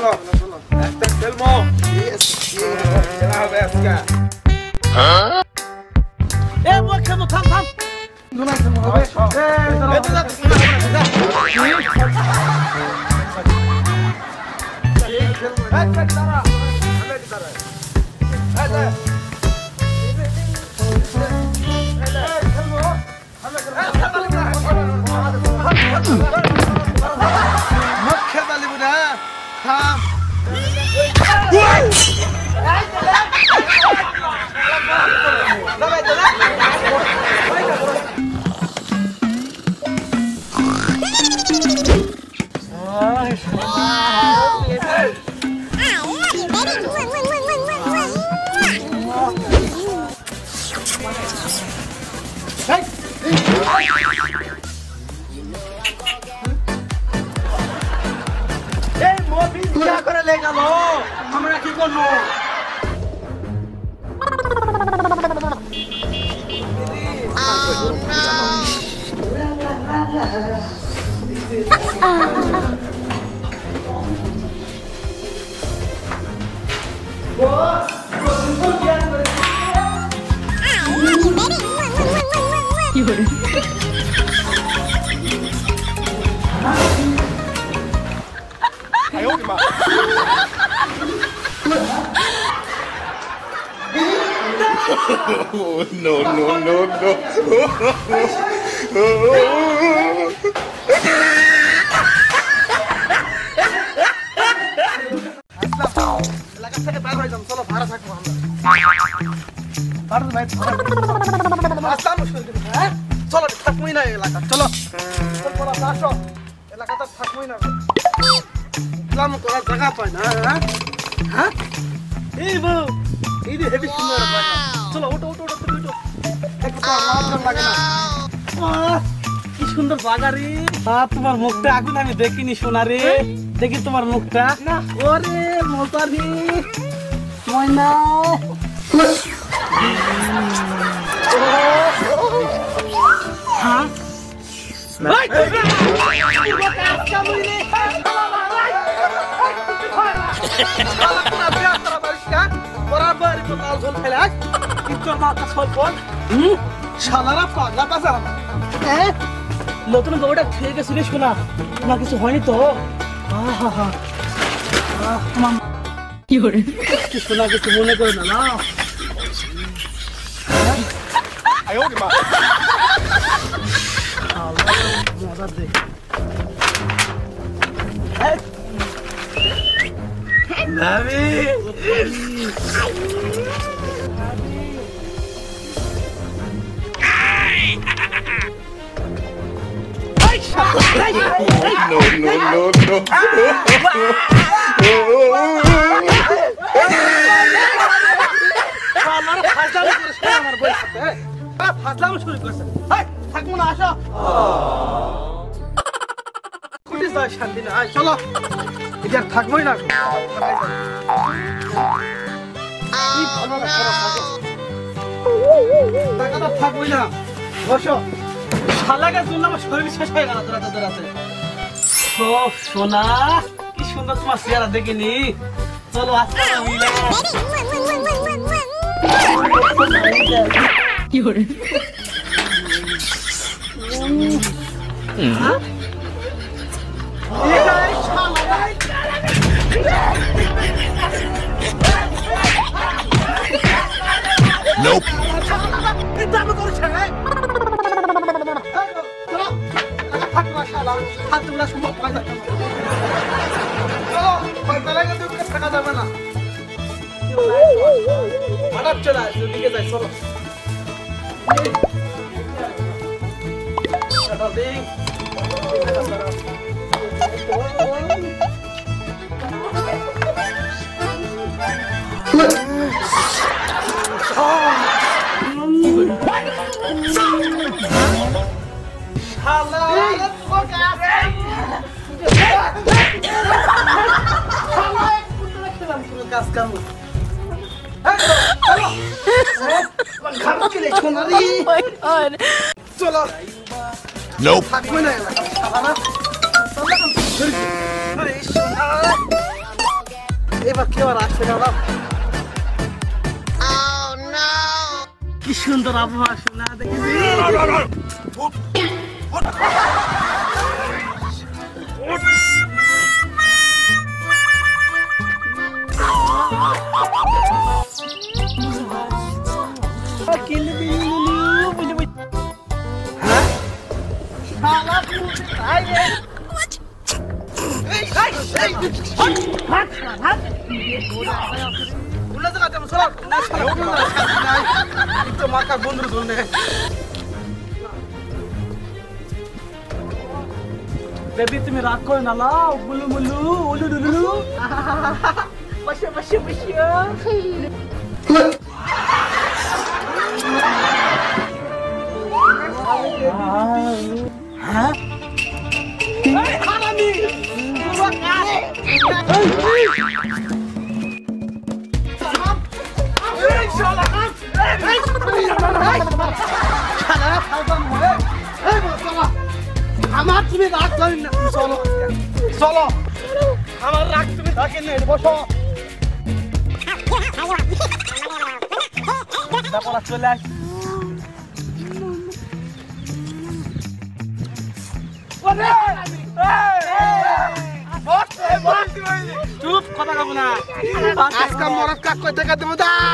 চলো একটা খেলবো খেলা হবে আজকে এ মই খেলবো থাম থাম দুনা খেলবো হবে আমরা কি করবো Oh, no, no, no, no. চলো থাকবোই না এলাকা চলো আসো এলাকাটা থাকবোই না ইসলাম করার জায়গা পায় না হ্যাঁ এই বউ এই যে হেভি সুন্দর জায়গা চলো ওটো ওটো ওটো তুমি ওটো একটু আমার লাগে না কি সুন্দর জায়গা রে তোমার মুখটা এখন আমি দেখিনি সোনা রে দেখি তোমার মুখটা ওরে মজা রে ময়না হ্যাঁ নতুন বউটা খেয়ে গেছিল শোনা তোমার কিছু হয়নি তো কি করে শোনা কিছু মনে করে না মজা দে No, no, no, no. থাকবো না আসো শান্তি না চলো এটা থাকবোই না থাকবোই না বসো শালাকের জন্য আমার শরীর শেষ হয়ে গেল দৌড়াতে দৌড়াতে সোনা কি সুন্দর তোমার চেহারা দেখিনি চলো আজকে কি করে Nope. চলে আসো দিকে যাই চলো Nope. এবার কেউ রাখছে না বাপ। কি সুন্দর আবহাওয়া শোনা দেখেছি। বন্ধুর জন্য বেবি তুমি রাগ করে না লাও বুলু মুলু উলু ডুলু বসে বসে বসে হ্যাঁ হারামি আমার তুমি রাগ করেন না চলো চলো আমার রাগ তুমি থাকেন না বসো চলে আস চুপ কথা কব না আজকে মরদ কাক কই দেখা দেবো দেখ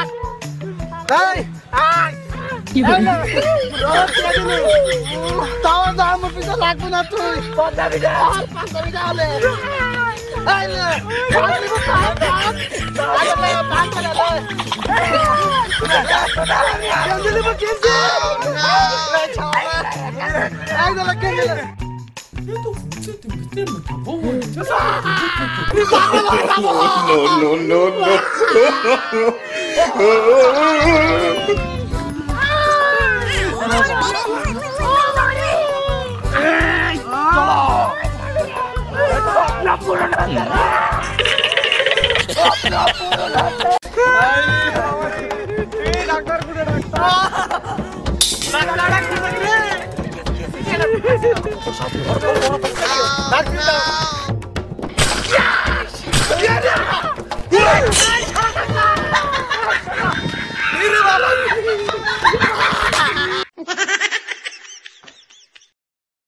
তাও দাম পিছা লাগবে না তুই No, no, no, no. Doctor